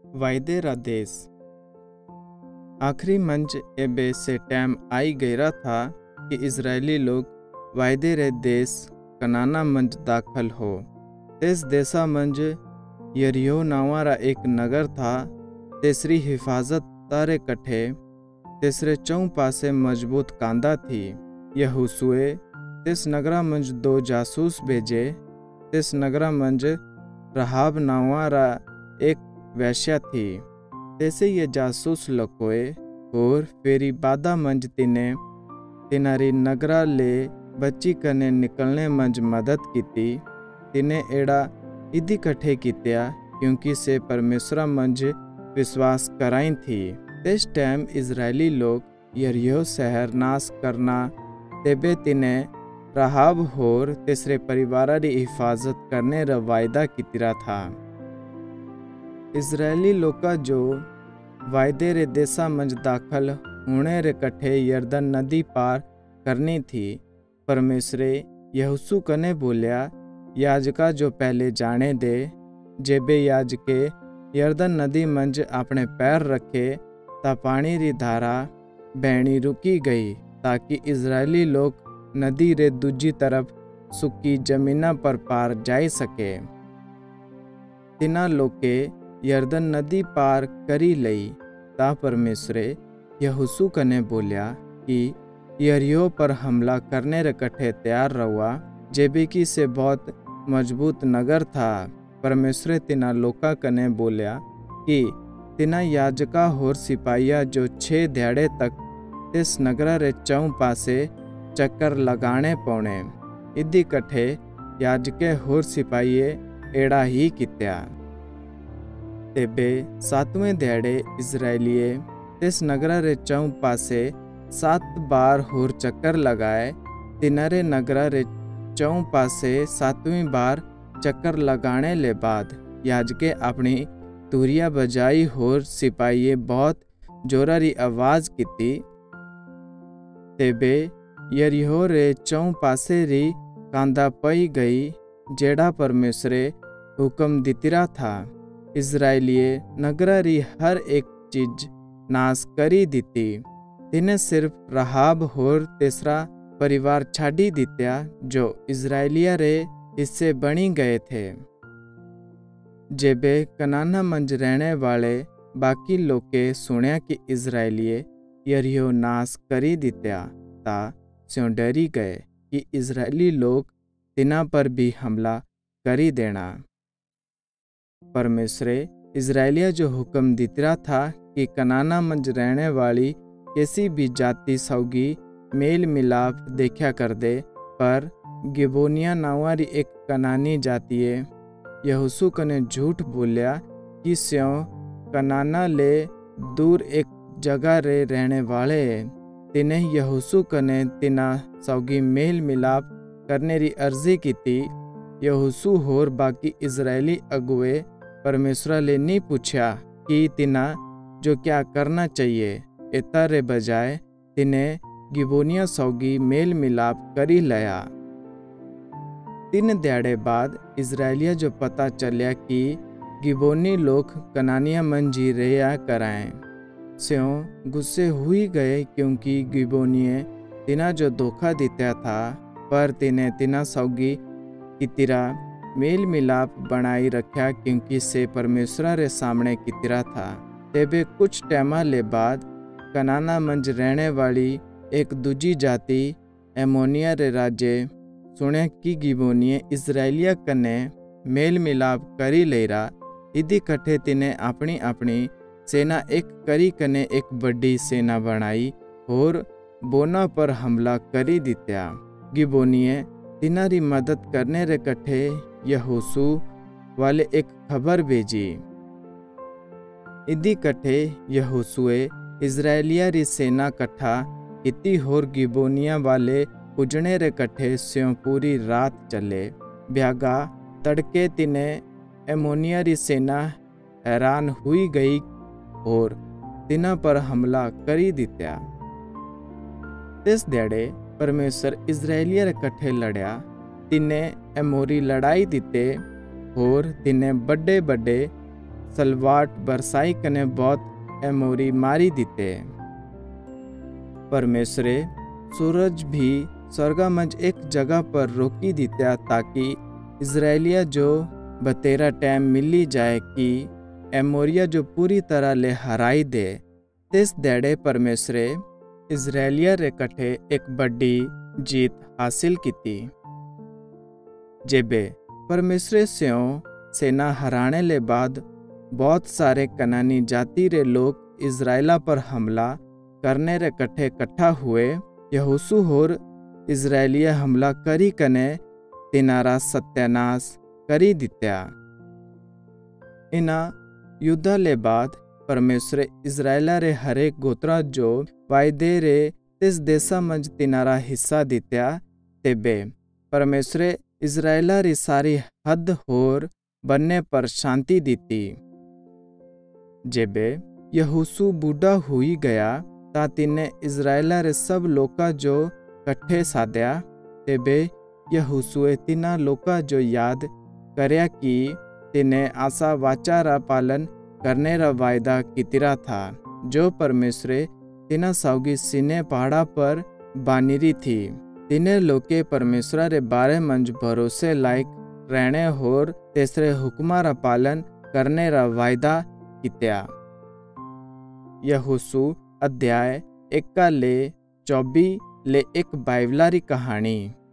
वायदे रा देश। आखिरी मंज एबे से टाइम आई गया था कि इजरायली लोग वायदे रे देश कनाना मंज दाखल हो। इस देशा मंज यरीहो नावा रा एक नगर था। तेसरी हिफाजत तारे कठे तेसरे चौं पासे मजबूत कांदा थी। यहोशुए तिस नगरा मंज 2 जासूस भेजे। तिस नगरा मंज रहाब नावा रा एक वैश्या थी। तैसे ये जासूस लकोए और फेरी बादा मंज तिनारी नगरा ले बच्ची कने निकलने मंज मदद कीती। तिने एड़ा इदी कठे कित्या क्योंकि से परमेश्वरा मंज विश्वास कराई थी। इस टाइम इजरायली लोग यरीहो शहर नाश करना तेबे तिने रहाब होर तीसरे परिवार री हिफाजत करने रा वायदा कितिरा था। इजरायली लोका जो वायदे रे देशा मंज दाखल होने रे कठे यरदन नदी पार करनी थी। परमेश्वरे यहोशू कने बोलिया, याजका जो पहले जाने दे। जेबे याजके यरदन नदी मंज अपने पैर रखे ता पानी री धारा बहनी रुकी गई, ताकि इजरायली लोग नदी रे दूजी तरफ सुक्की जमीना पर पार जाई सके। तिना लोके यरदन नदी पार करी लई ता परमेश्वरे यहोशू कने बोलिया कि यरीहो पर हमला करने रे कठे तैयार रहुआ। जेबे की से बहुत मजबूत नगर था। परमेश्वरे तिना लोका कने बोलिया कि तिना याजका होर सिपाहिया जो 6 ध्याड़े तक इस नगरा रे चौं पासे चक्कर लगाने पौने। इदी कठे याजके होर सिपाहिये एड़ा ही कित्या। तेबे 7वें ध्याड़े इजरायलिये इस नगरा रे चौं पासे 7 बार होर चक्कर लगाए। तिनारे नगरा रे चौं पासे 7वीं बार चक्कर लगाने ले बाद याजके अपनी तुरिया बजाई होर सिपाहिये बहुत जोरारी आवाज कीती। तेबे यरीहो रे चौं पासे री कांदा पई गई, जेड़ा परमेश्वरे हुक्म दितिरा था। इजरायलिये नगरा री हर एक चीज नाश करी दिती। तिने सिर्फ रहाब होर तीसरा परिवार छाड़ी दित्या जो इजरायलिया रे हिस्से बनी गए थे। जेबे कनाना मंज रहने वाले बाकी लोके सुनिया कि इजरायलिये यरीहो नाश करी दित्या ता स्यों डरी गए कि इजरायली लोग तिना पर भी हमला करी देना। परमेश्वरे इजरायलिया जो हुक्म दितरा था कि कनाना मंज रहने वाली किसी भी जाति सौगी मेल मिलाप देखा कर दे, पर गिबोनिया नावारी एक कनानी जातिये यहोशू कने झूठ बोलिया कि स्यों कनाना ले दूर एक जगह रे रहने वाले। तिने यहोशू कने तिना सौगी मेल मिलाप करने री अर्जी कीती। यहोशू होर बाकी इजरायली अगुए परमेश्वरा ले नहीं पूछा कि तिना जो क्या करना चाहिए। इता रे बजाय तिने गिबोनिया सौगी मेल मिलाप करी लया। 3 ध्याड़े बाद इजरायलिया जो पता चलिया कि गिबोनी लोग कनानिया मंजी रेया कराएं, स्यों गुस्से हुई गए क्योंकि गिबोनिये तिना जो धोखा दित्या था, पर तिने तिना सौगी कितिरा मेल मिलाप बनाई रखा क्योंकि से परमेश्वरा रे सामने कितिरा था। तेबे कुछ टाइमा ले बाद कनाना मंज रहने वाली एक दूजी जाति एमोनिया रे राजे सुने कि गिबोनिये इजरायलिया कने मेल मिलाप करी लेरा। इदी कठे तिने अपनी अपनी सेना एक करी कने एक बड़ी सेना बनाई और बोना पर हमला करी दित्या। गिबोनिये तिनारी मदद करने रे कठे यहोशू वाले एक खबर भेजी। इदी कठे यहोशुए इजरायलिया री सेना कट्ठा किती होर गिबोनिया वाले पुजने रे कठे स्यों पूरी रात चले। ब्यागा तड़के तिने एमोनिया री सेना हैरान हुई गई और तिना पर हमला करी दित्या। इस ध्याड़े परमेश्वर इजरायलिया रे कठे लड़या। तिने एमोरी लड़ाई दिते और तिने बड़े बड़े सलवाट बरसाई कने बहुत एमोरी मारी दिते। परमेश्वरे सूरज भी स्वर्गा मंज एक जगह पर रोकी दित्या ताकि इजराइलिया जो बतेरा टाइम मिली जाए कि एमोरिया जो पूरी तरह ले हराई दे। तिस देड़े परमेश्वरे इजराइलिया रे कठे एक बड़ी जीत हासिल की। जेबे परमेश्वरे स्यों सेना हराने ले बाद बहुत सारे कनानी जाति रे लोग इजराइला पर हमला करने रे कठे इकट्ठा हुए। यहोशू होर इजराइलिया हमला करी कने तिनारा सत्यानाश करी दित्या। इना युद्धा ले बाद परमेश्वर इजराइला रे हरेक गोत्रा जो वायदे रे तिस देशा मंज तिनारा हिस्सा दित्या। तेबे परमेश्वर इजराइला री सारी हद होर बनने पर शांति दीती। जेबे यहोशू बूढ़ा हुई गया ता तिने इजराइला रे सब लोका जो कट्ठे साध्या। तेबे यहोशूए तिना लोका जो याद करया कि तिने आशा वाचा रा पालन करने रा वायदा कितिरा था जो परमेश्वर तिना साउगी सीने पहाड़ा पर बानिरी थी। तिने लोके परमेश्वर रे बारे मंज भरोसे लायक रहने होर तेसरे हुक्मा रा पालन करने रा वायदा कित्या। यहोशू अध्याय 1 ले 24 ले एक बाइबला री कहानी।